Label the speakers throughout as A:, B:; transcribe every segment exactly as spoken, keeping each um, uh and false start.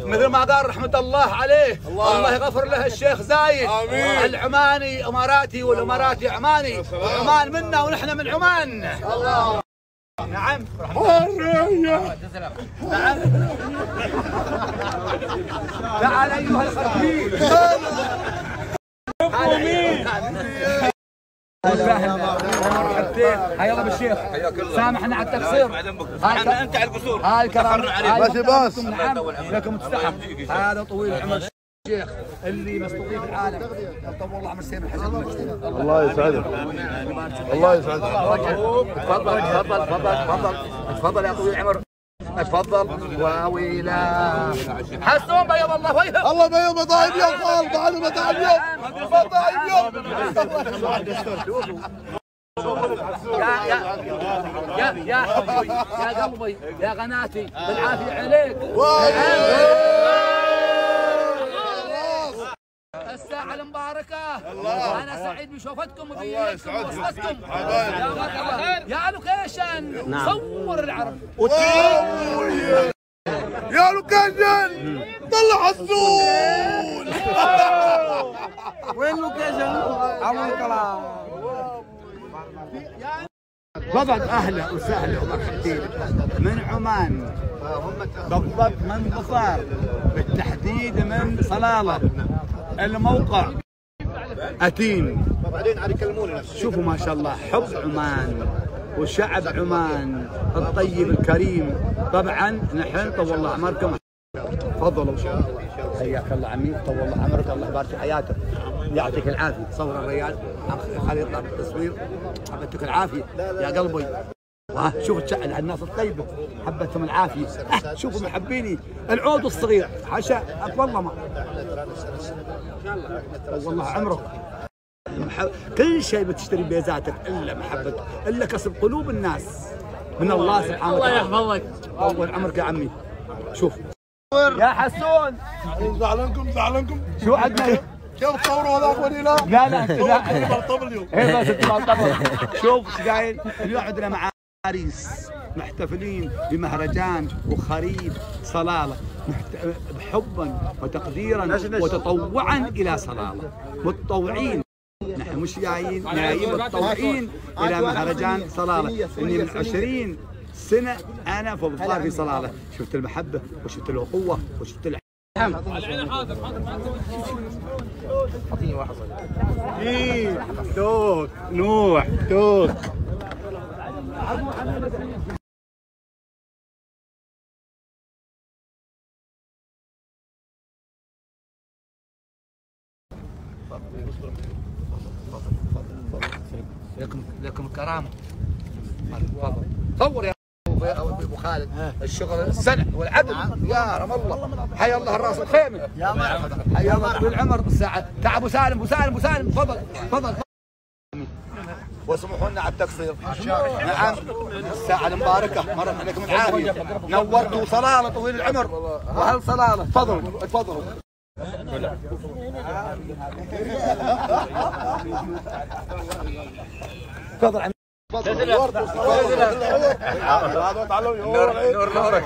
A: مثل ما قال رحمة الله عليه الله, الله يغفر له الشيخ زايد آمين. العماني اماراتي والاماراتي عماني وعمان منا ونحن من عمان الله. نعم نعم تعال ايها الخربين حيا الله بالشيخ سامحنا على التقصير
B: انت على القصور
A: هاي الكلام
C: بس باص
A: نعم لكم تستحق هذا طويل العمر الشيخ اللي مستضيف العالم طول الله عمر سيف الحسن
C: الله يسعدك الله يسعدك
A: تفضل تفضل تفضل تفضل تفضل يا طويل العمر تفضل واويلا حسون بيض الله وجهه
C: الله بيض مطاعم يوم خال بعد مطاعم يوم مطاعم يوم
A: يا يا يا يا حبي يا قلبي يا غناتي بالعافيه عليك الساعة المباركة أنا سعيد بشوفتكم وبيكم ووصفتكم يا لوكيشن صور العرب
C: يا لوكيشن طلع حسون
A: وين لوكيشن؟ عمو كلام ضبط أهلا وسهلا ومرحبتين من عمان بالضبط من ظفار بالتحديد من صلالة الموقع أتين
C: بعدين عاد يكلموني نفسه
A: شوفوا ما شاء الله حب عمان وشعب عمان الطيب الكريم طبعا نحن طول الله عمركم تفضلوا حياك الله عمي طول الله عمرك الله يبارك في حياتك يعطيك العافيه صور الريال خلي يطلع بالتصوير حبتك العافيه يا قلبي شوف تشعل على الناس الطيبه حبتهم العافيه شوفوا محبيني العود الصغير حاشا اتفضل ما والله عمرك كل شيء بتشتري بيزاتك الا محبتك الا كسب قلوب الناس من الله سبحانه وتعالى الله يحفظك طول عمرك يا عمي شوف يا حسون
C: زعلانكم زعلانكم
A: شو عندنا
C: كيف تصوروا هذاك ولينا؟
A: لا لا انت لا
C: برطب اليوم
A: ايه بس انت برطب شوف ايش قايل اليوم عندنا معاريس محتفلين بمهرجان وخريف صلالة حبا وتقديرا وتطوعا الى صلالة متطوعين نحن مش جايين جايين متطوعين الى مهرجان صلالة اني من عشرين سنة انا في ظفار في صلالة شفت المحبة وشفت الاخوة وشفت الحب حاضر حاضر اعطيني واحد ايه توك نوح توك لكم لكم الكرامه تفضل صور يا ابو خالد الشغل السنع والعدل يا رم الله حيا الله الراس الخيمه يا مرحبا حيا الله طويل العمر الساعه تعال ابو سالم ابو سالم ابو سالم تفضل تفضل واسمحوا لنا على التقصير نعم الساعه المباركه مرت عليكم العافيه نورتوا صلاله طويل العمر واهل صلاله تفضلوا تفضلوا تفضل عمي نور نورك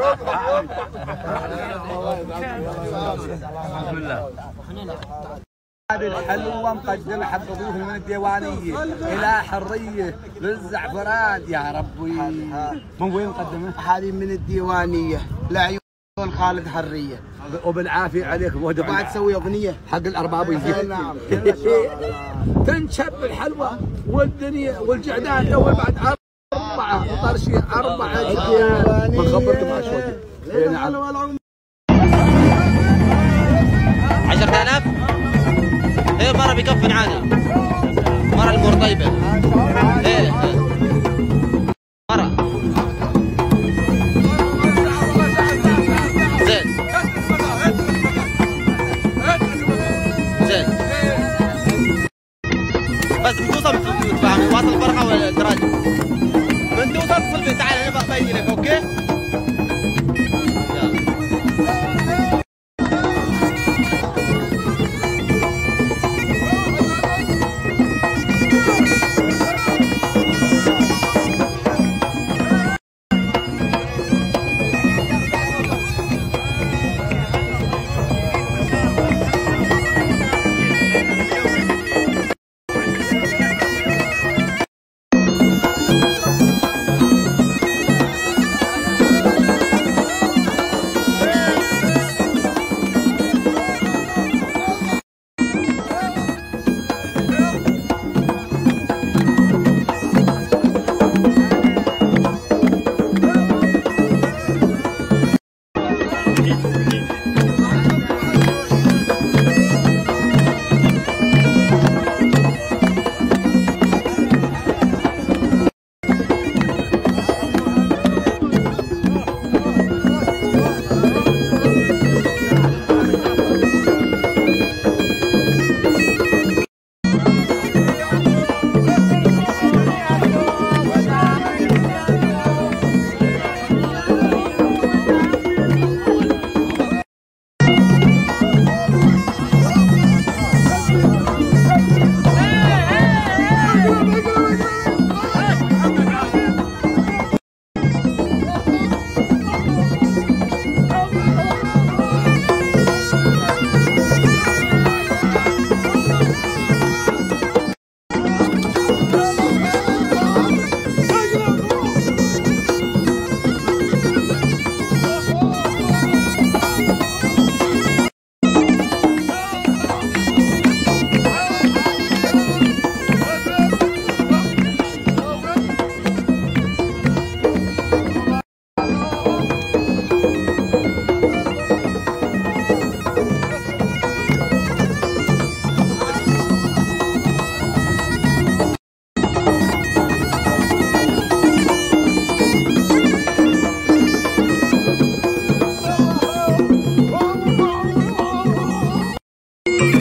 A: بسم الله هذه الحلوه مقدمه حق ضيوف من الديوانيه الى حريه للزعفران يا ربي من وين مقدمه؟
D: هذه من الديوانيه لعيون خالد حريه
A: وبالعافيه عليك
D: بعد تسوي اغنيه
A: حق الارباب يزيد
D: نعم
A: تنشب الحلوه والدنيا والجعدان تو بعد اربعه طرشيه اربعه اجيال ما خبرتم مع شويه نعم
B: عشرة آلاف ايه مرة بيكفن عادي مرة الامور طيبة ايه مرة زين زين بس بتوصل تفهم واصل الفرقة والدراجة من توصل تصل بي تعال انا ببين لك اوكي
A: الله.